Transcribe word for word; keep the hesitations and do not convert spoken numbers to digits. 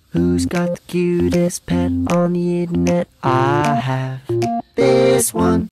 Who's got the cutest pet on the internet? I have this one.